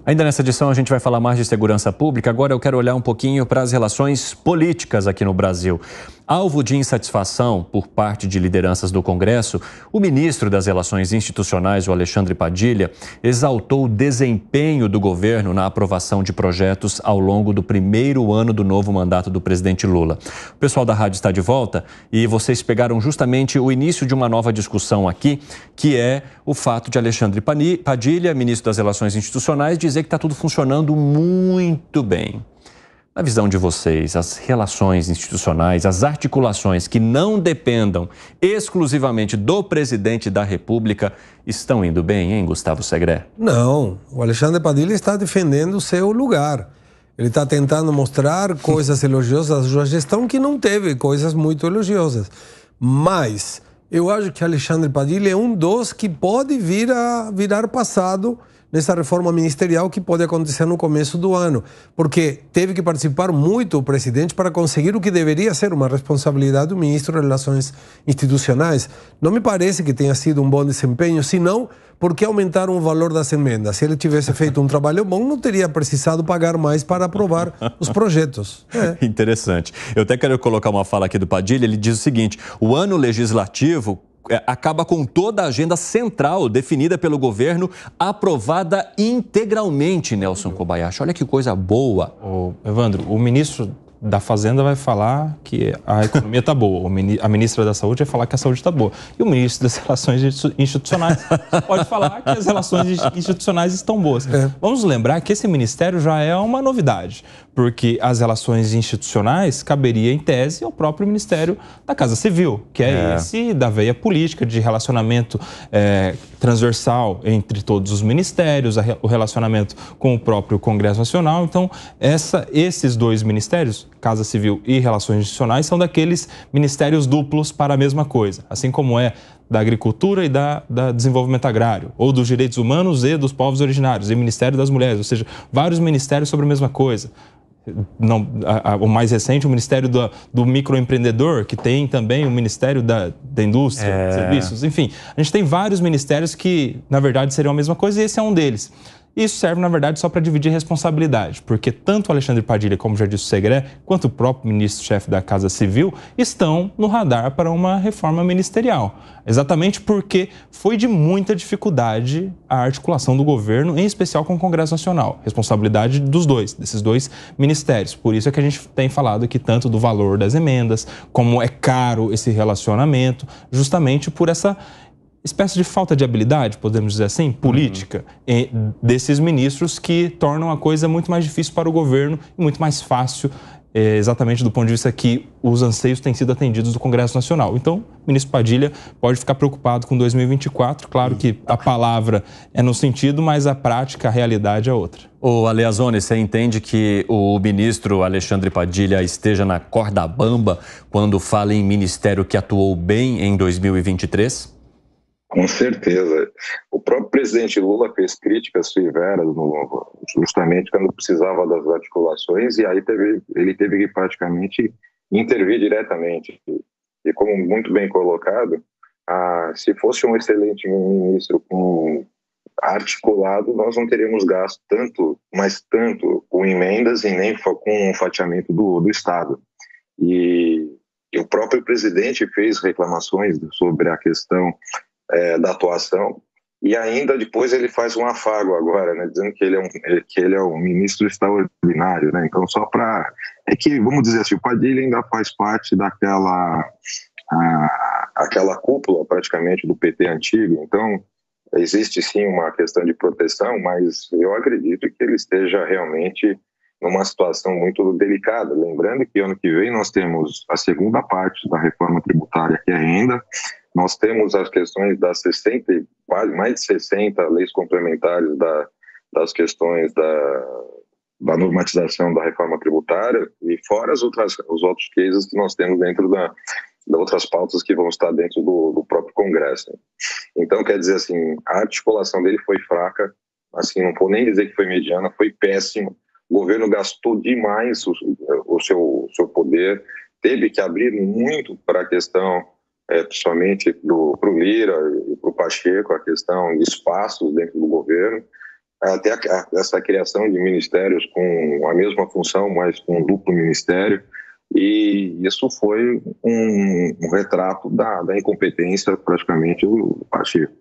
Ainda nessa edição a gente vai falar mais de segurança pública. Agora eu quero olhar um pouquinho para as relações políticas aqui no Brasil. Alvo de insatisfação por parte de lideranças do Congresso, o ministro das Relações Institucionais, o Alexandre Padilha, exaltou o desempenho do governo na aprovação de projetos ao longo do primeiro ano do novo mandato do presidente Lula. O pessoal da rádio está de volta e vocês pegaram justamente o início de uma nova discussão aqui, que é o fato de Alexandre Padilha, ministro das Relações Institucionais, dizer que está tudo funcionando muito bem. Na visão de vocês, as relações institucionais, as articulações que não dependam exclusivamente do presidente da República estão indo bem, hein, Gustavo Segré? Não, o Alexandre Padilha está defendendo o seu lugar. Ele está tentando mostrar coisas elogiosas da sua gestão que não teve coisas muito elogiosas. Mas eu acho que Alexandre Padilha é um dos que pode vir a virar passado nessa reforma ministerial que pode acontecer no começo do ano, porque teve que participar muito o presidente para conseguir o que deveria ser uma responsabilidade do ministro das Relações Institucionais. Não me parece que tenha sido um bom desempenho, senão porque aumentaram o valor das emendas. Se ele tivesse feito um trabalho bom, não teria precisado pagar mais para aprovar os projetos. Interessante. Eu até quero colocar uma fala aqui do Padilha, ele diz o seguinte: o ano legislativo acaba com toda a agenda central definida pelo governo, aprovada integralmente, Nelson Kobayashi. Olha que coisa boa. Evandro, o ministro da Fazenda vai falar que a economia está boa, a ministra da Saúde vai falar que a saúde está boa. E o ministro das Relações Institucionais pode falar que as relações institucionais estão boas. Vamos lembrar que esse ministério já é uma novidade, porque as relações institucionais caberia, em tese, ao próprio Ministério da Casa Civil, que é esse da veia política, de relacionamento transversal entre todos os ministérios, o relacionamento com o próprio Congresso Nacional. Então, esses dois ministérios, Casa Civil e Relações Institucionais, são daqueles ministérios duplos para a mesma coisa, assim como é da Agricultura e da Desenvolvimento Agrário, ou dos Direitos Humanos e dos Povos Originários, e Ministério das Mulheres, ou seja, vários ministérios sobre a mesma coisa. O mais recente, o Ministério do Microempreendedor, que tem também o Ministério da Indústria, Serviços, enfim. A gente tem vários ministérios que, na verdade, seriam a mesma coisa e esse é um deles. Isso serve, na verdade, só para dividir responsabilidade, porque tanto o Alexandre Padilha, como já disse o Segré, quanto o próprio ministro-chefe da Casa Civil estão no radar para uma reforma ministerial. Exatamente porque foi de muita dificuldade a articulação do governo, em especial com o Congresso Nacional. Responsabilidade desses dois ministérios. Por isso é que a gente tem falado aqui tanto do valor das emendas, como é caro esse relacionamento, justamente por essa espécie de falta de habilidade, podemos dizer assim, política, desses ministros que tornam a coisa muito mais difícil para o governo e muito mais fácil, exatamente do ponto de vista que os anseios têm sido atendidos do Congresso Nacional. Então, o ministro Padilha pode ficar preocupado com 2024. Claro que a palavra é no sentido, mas a prática, a realidade é outra. Ô, Aleazone, você entende que o ministro Alexandre Padilha esteja na corda bamba quando fala em ministério que atuou bem em 2023? Com certeza. O próprio presidente Lula fez críticas severas justamente quando precisava das articulações e aí ele teve que praticamente intervir diretamente. E como muito bem colocado, se fosse um excelente ministro articulado, nós não teríamos gasto tanto com emendas e nem com o fatiamento do Estado. E o próprio presidente fez reclamações sobre a questão da atuação, e ainda depois ele faz um afago agora, né, dizendo que ele é um ministro extraordinário, né? Então só para... vamos dizer assim, o Padilha ainda faz parte daquela aquela cúpula praticamente do PT antigo, então existe sim uma questão de proteção, mas eu acredito que ele esteja realmente numa situação muito delicada, lembrando que ano que vem nós temos a segunda parte da reforma tributária, que é a renda. Nós temos as questões das 60, mais de 60 leis complementares das questões da normatização da reforma tributária e fora os outros cases que nós temos dentro das outras pautas que vão estar dentro do próprio Congresso. Então, quer dizer assim, a articulação dele foi fraca, assim, não vou nem dizer que foi mediana, foi péssimo. O governo gastou demais o seu poder, teve que abrir muito para a questão, principalmente para o Lira e para o Pacheco, a questão de espaços dentro do governo. até essa criação de ministérios com a mesma função, mas com um duplo ministério, e isso foi um retrato da incompetência praticamente do Pacheco.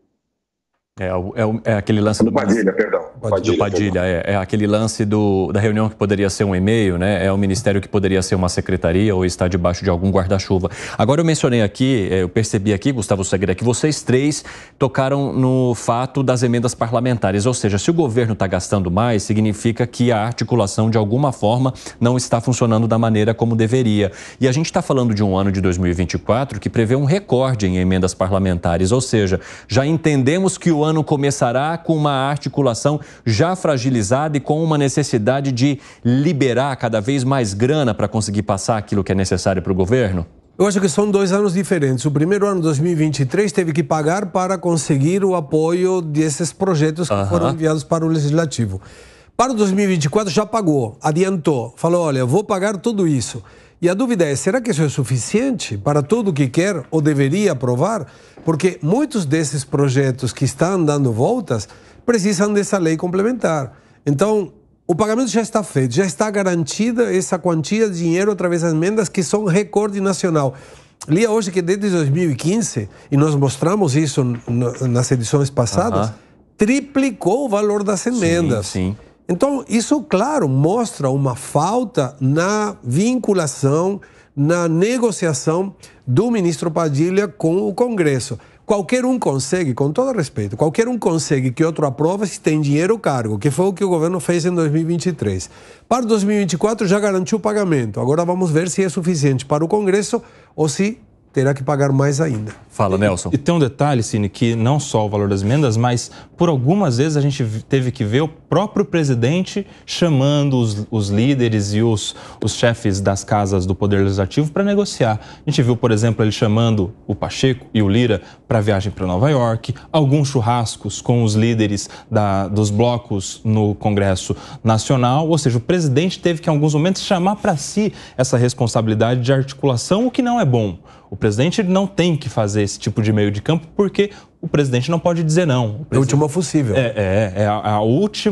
É aquele lance do Padilha, perdão. Do Padilha, é aquele lance da reunião que poderia ser um e-mail, né? É o ministério que poderia ser uma secretaria ou estar debaixo de algum guarda-chuva. Agora eu mencionei aqui, eu percebi aqui, Gustavo Segra, que vocês três tocaram no fato das emendas parlamentares, ou seja, se o governo está gastando mais, significa que a articulação de alguma forma não está funcionando da maneira como deveria. E a gente está falando de um ano de 2024 que prevê um recorde em emendas parlamentares, ou seja, já entendemos que o ano começará com uma articulação já fragilizada e com uma necessidade de liberar cada vez mais grana para conseguir passar aquilo que é necessário para o governo? Eu acho que são 2 anos diferentes. O primeiro ano, 2023, teve que pagar para conseguir o apoio desses projetos que foram enviados para o Legislativo. Para o 2024 já pagou, adiantou, falou, olha, vou pagar tudo isso. E a dúvida é, será que isso é suficiente para tudo o que quer ou deveria aprovar? Porque muitos desses projetos que estão dando voltas precisam dessa lei complementar. Então, o pagamento já está feito, já está garantida essa quantia de dinheiro através das emendas que são recorde nacional. Li hoje que desde 2015, e nós mostramos isso nas edições passadas, triplicou o valor das emendas. Sim. Então, isso, claro, mostra uma falta na vinculação, na negociação do ministro Padilha com o Congresso. Qualquer um consegue, com todo respeito, qualquer um consegue que outro aprove se tem dinheiro cargo, que foi o que o governo fez em 2023. Para 2024 já garantiu o pagamento. Agora vamos ver se é suficiente para o Congresso ou se terá que pagar mais ainda. Fala, Nelson. E tem um detalhe, Cine, que não só o valor das emendas, mas por algumas vezes a gente teve que ver o próprio presidente chamando os líderes e os chefes das casas do Poder Legislativo para negociar. A gente viu, por exemplo, ele chamando o Pacheco e o Lira para viagem para Nova York, alguns churrascos com os líderes dos blocos no Congresso Nacional, ou seja, o presidente teve que em alguns momentos chamar para si essa responsabilidade de articulação, o que não é bom. O presidente não tem que fazer esse tipo de meio de campo porque o presidente não pode dizer não. É o último possível. É a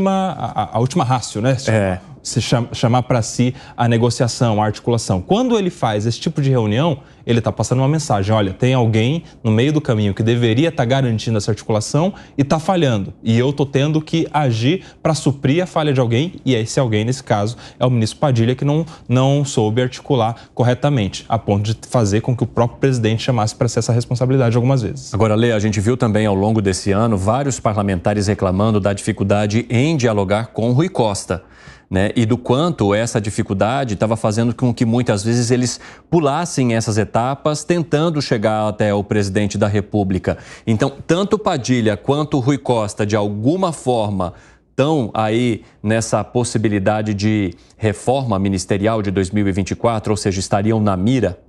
última rácio, né? Se chamar para si a negociação, a articulação. Quando ele faz esse tipo de reunião, ele está passando uma mensagem. Olha, tem alguém no meio do caminho que deveria estar garantindo essa articulação e está falhando. E eu estou tendo que agir para suprir a falha de alguém. E esse alguém, nesse caso, é o ministro Padilha, que não soube articular corretamente, a ponto de fazer com que o próprio presidente chamasse para si essa responsabilidade algumas vezes. Agora, Lê, a gente viu também ao longo desse ano vários parlamentares reclamando da dificuldade em dialogar com Rui Costa. Né? E do quanto essa dificuldade estava fazendo com que muitas vezes eles pulassem essas etapas tentando chegar até o presidente da República. Então, tanto Padilha quanto Rui Costa, de alguma forma, estão aí nessa possibilidade de reforma ministerial de 2024, ou seja, estariam na mira?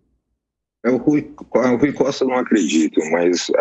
O Rui Costa não acredito, mas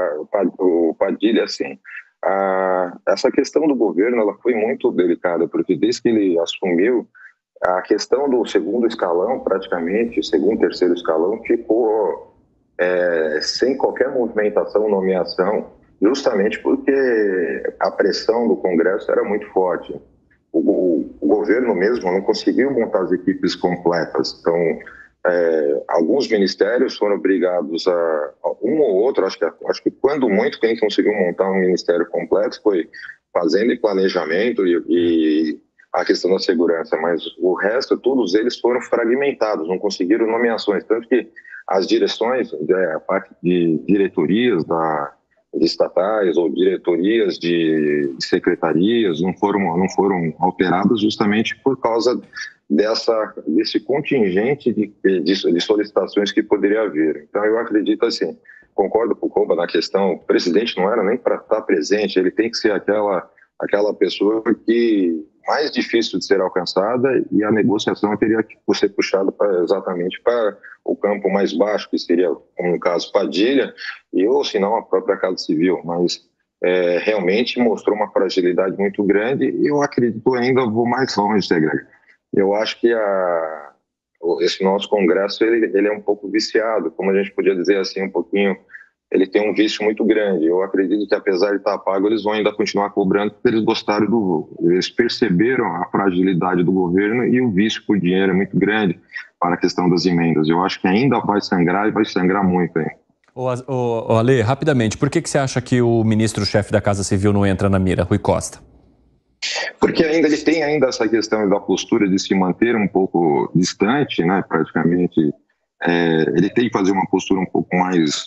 o Padilha, sim. Essa questão do governo ela foi muito delicada, porque desde que ele assumiu, a questão do segundo escalão, praticamente, segundo, terceiro escalão, ficou sem qualquer movimentação, nomeação, justamente porque a pressão do Congresso era muito forte. O governo mesmo não conseguiu montar as equipes completas, então alguns ministérios foram obrigados a um ou outro, acho que quando muito quem conseguiu montar um ministério completo foi Fazenda e Planejamento e a questão da segurança, mas o resto, todos eles foram fragmentados, não conseguiram nomeações, tanto que as direções, a parte de diretorias de estatais ou diretorias de secretarias não foram alteradas justamente por causa desse contingente de solicitações que poderia haver. Então, eu acredito assim, concordo com o Koba na questão, o presidente não era nem para estar presente, ele tem que ser aquela pessoa que mais difícil de ser alcançada e a negociação teria que ser puxada exatamente para o campo mais baixo, que seria, como no caso, Padilha, ou se não a própria Casa Civil, mas realmente mostrou uma fragilidade muito grande e eu acredito ainda vou mais longe, Segrega. Eu acho que esse nosso Congresso ele é um pouco viciado, como a gente podia dizer assim, um pouquinho ele tem um vício muito grande. Eu acredito que, apesar de estar pago, eles vão ainda continuar cobrando, porque eles gostaram eles perceberam a fragilidade do governo e o vício por dinheiro é muito grande para a questão das emendas. Eu acho que ainda vai sangrar e vai sangrar muito, hein? Ale, rapidamente, por que você acha que o ministro-chefe da Casa Civil não entra na mira, Rui Costa? Porque ele tem essa questão da postura de se manter um pouco distante, né? Praticamente, ele tem que fazer uma postura um pouco mais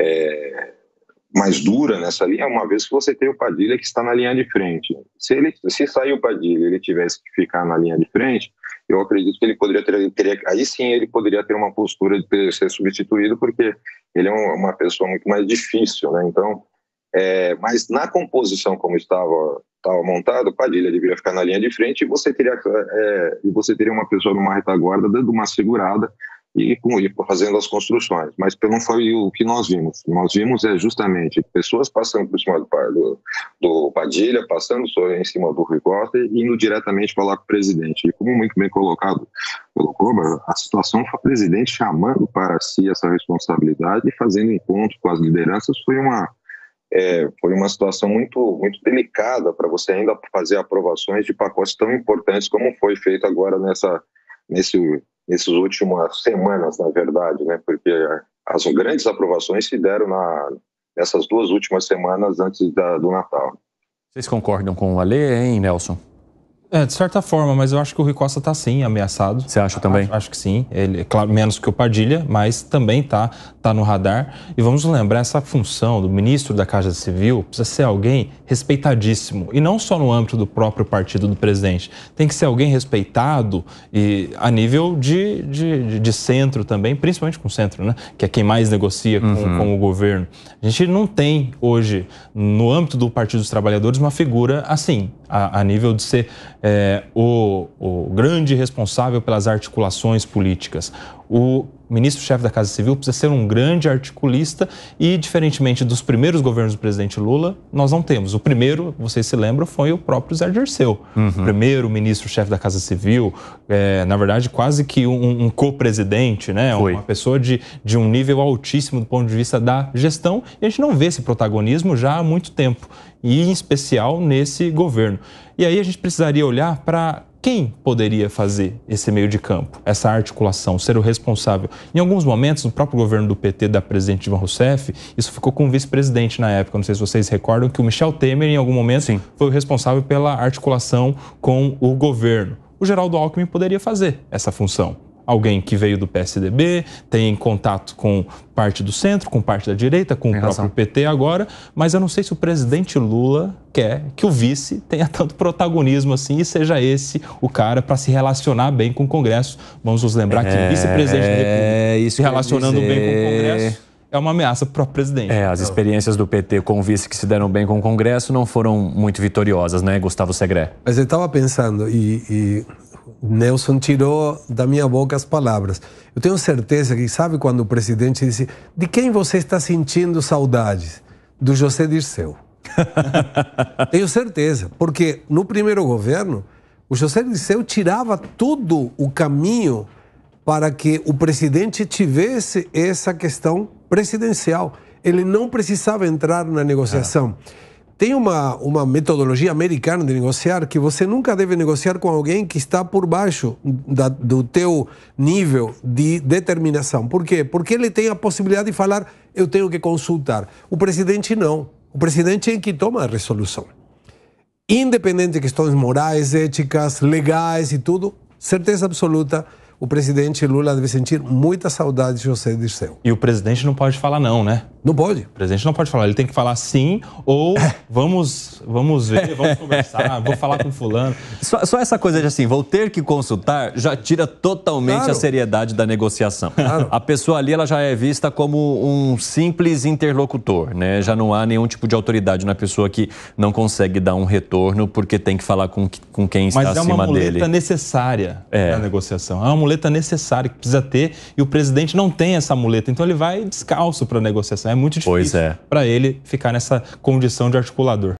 dura nessa linha, uma vez que você tem o Padilha que está na linha de frente. Se sair o Padilha e ele tivesse que ficar na linha de frente, eu acredito que ele poderia aí sim ele poderia ter uma postura de ser substituído, porque ele é uma pessoa muito mais difícil, né? Então, mas na composição como estava montado, o Padilha deveria ficar na linha de frente e você teria uma pessoa numa retaguarda dando uma segurada e fazendo as construções, mas não foi o que nós vimos. Nós vimos justamente pessoas passando por cima do Padilha, passando em cima do Rui Costa e indo diretamente falar com o presidente. E como muito bem colocado pelo Koba, a situação foi o presidente chamando para si essa responsabilidade e fazendo encontros com as lideranças. Foi uma situação muito, muito delicada para você ainda fazer aprovações de pacotes tão importantes como foi feito agora nessas últimas semanas, na verdade, né? Porque as grandes aprovações se deram nessas 2 últimas semanas antes do Natal. Vocês concordam com o Ale, hein, Nelson? De certa forma, mas eu acho que o Rui Costa está sim ameaçado. Você acha também? Acho que sim. Ele, claro, menos que o Padilha, mas também está no radar. E vamos lembrar, essa função do ministro da Casa Civil precisa ser alguém respeitadíssimo. E não só no âmbito do próprio partido do presidente. Tem que ser alguém respeitado e a nível de centro também, principalmente com o centro, né? Que é quem mais negocia com o governo. A gente não tem hoje, no âmbito do Partido dos Trabalhadores, uma figura assim, a nível de ser o grande responsável pelas articulações políticas. O ministro-chefe da Casa Civil precisa ser um grande articulista e, diferentemente dos primeiros governos do presidente Lula, nós não temos. O primeiro, vocês se lembram, foi o próprio Zé Dirceu. O primeiro ministro-chefe da Casa Civil, na verdade, quase que um co-presidente, né? Uma pessoa de um nível altíssimo do ponto de vista da gestão. E a gente não vê esse protagonismo já há muito tempo, e em especial nesse governo. E aí a gente precisaria olhar para quem poderia fazer esse meio de campo, essa articulação, ser o responsável. Em alguns momentos, no próprio governo do PT, da presidente Dilma Rousseff, isso ficou com o vice-presidente na época. Não sei se vocês recordam que o Michel Temer, em algum momento, foi o responsável pela articulação com o governo. O Geraldo Alckmin poderia fazer essa função. Alguém que veio do PSDB, tem contato com parte do centro, com parte da direita, com o próprio PT agora, mas eu não sei se o presidente Lula quer que o vice tenha tanto protagonismo assim e seja esse o cara para se relacionar bem com o Congresso. Vamos nos lembrar que o vice-presidente da República se relacionando bem com o Congresso é uma ameaça para o presidente. As experiências do PT com o vice que se deram bem com o Congresso não foram muito vitoriosas, né, Gustavo Segré? Mas eu estava pensando e Nelson tirou da minha boca as palavras. Eu tenho certeza que, sabe quando o presidente disse: de quem você está sentindo saudades? Do José Dirceu. Tenho certeza, porque no primeiro governo, o José Dirceu tirava todo o caminho para que o presidente tivesse essa questão presidencial. Ele não precisava entrar na negociação. Tem uma metodologia americana de negociar que você nunca deve negociar com alguém que está por baixo do teu nível de determinação. Por quê? Porque ele tem a possibilidade de falar: eu tenho que consultar. O presidente não. O presidente é que toma a resolução. Independente de questões morais, éticas, legais e tudo, certeza absoluta, o presidente Lula deve sentir muita saudade de José Dirceu. E o presidente não pode falar não, né? Não pode. O presidente não pode falar, ele tem que falar sim ou vamos ver, vamos conversar, vou falar com fulano. Só essa coisa de assim, vou ter que consultar, já tira totalmente a seriedade da negociação. A pessoa ali, ela já é vista como um simples interlocutor, né? Já não há nenhum tipo de autoridade na pessoa que não consegue dar um retorno porque tem que falar com quem está acima dele. Mas é uma muleta necessária na negociação, é uma muleta necessária que precisa ter e o presidente não tem essa muleta, então ele vai descalço para a negociação. É muito difícil para ele ficar nessa condição de articulador.